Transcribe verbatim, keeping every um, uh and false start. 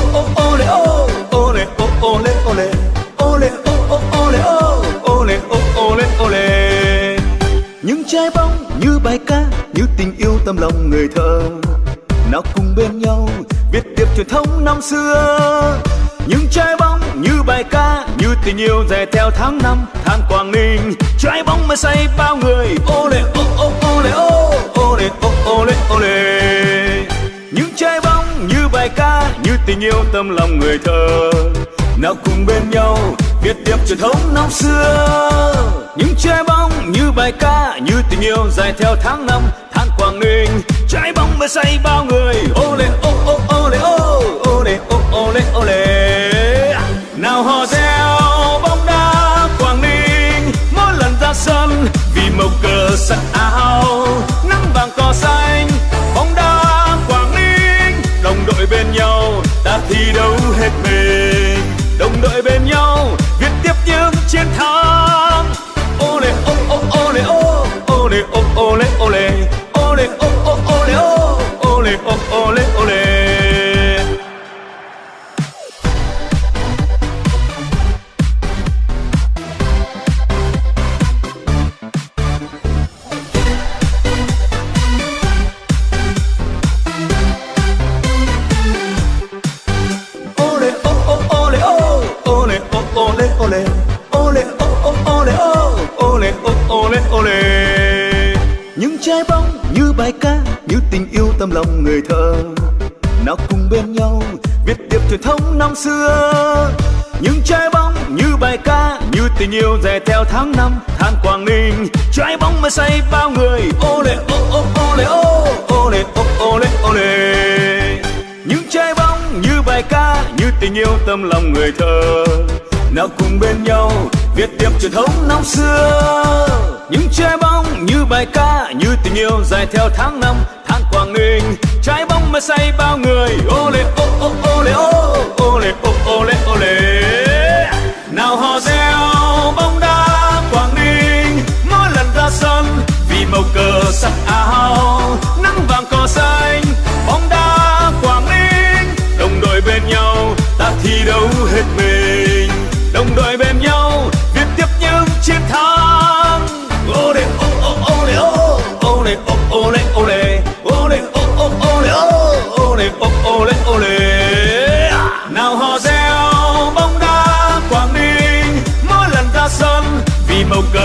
ô ole ô ole ô ole ole ole ô ô ole ô ole ô ole ole. Những trái bóng như bài ca, như tình yêu tâm lòng người thơ, nào cùng bên nhau viết tiếp truyền thống năm xưa. Những trái bóng như bài ca, như tình yêu dè theo tháng năm than Quảng Ninh. Trái bóng mới say bao người, ole ô ô ole ô ole ô ole ole. Những trái bóng như bài ca, như tình yêu tâm lòng người thơ, nào cùng bên nhau viết tiếp truyền thống năm xưa. Những trái bóng như bài ca, như tình yêu dài theo tháng năm than Quảng Ninh. Trái bóng mới say bao người, ole ô ô ole ô ole ô ole ole. Nào hò reo bóng đá Quảng Ninh, mỗi lần ra sân vì màu cờ sắc áo nắng vàng cỏ xanh. Bóng đá Quảng Ninh, đồng đội bên nhau ta thi đấu hết mình. Đồng đội bên nhau viết tiếp những chiến thắng. Ole ô ô ole ô ole ô ole ole ole ô ô ole ô ole ô ole ole. Ole ole ô ô ole ô ole ô ole ole. Những trái bóng như bài ca, như tình yêu tâm lòng người thơ, nào cùng bên nhau viết tiếp truyền thống năm xưa. Những trái bóng như bài ca, như tình yêu dè theo tháng năm than Quảng Ninh. Trái bóng mới say bao người, ole ô ô ole ô ole ô ole ole. Những trái bóng như bài ca, như tình yêu tâm lòng người thơ, nào cùng bên nhau viết tiếp truyền thống năm xưa. Những trái bóng như bài ca, như tình yêu dài theo tháng năm than Quảng Ninh. Trái bóng mới say bao người, ole ô ô ole ô ole ô ole ole. Nào hò reo bóng đá Quảng Ninh, mỗi lần ra sân vì màu cờ sắc áo nắng vàng cỏ xanh. Bóng đá Quảng Ninh, đồng đội bên nhau ta thi đấu hết mình. Đồng đội bên nhau viết tiếp những chiến thắng. Ole ô ô ole ô ole ô ole ole ole ô ô ole ô ole ô ole ole. Nào hò reo bóng đá Quảng Ninh, mỗi lần ra sân vì màu cờ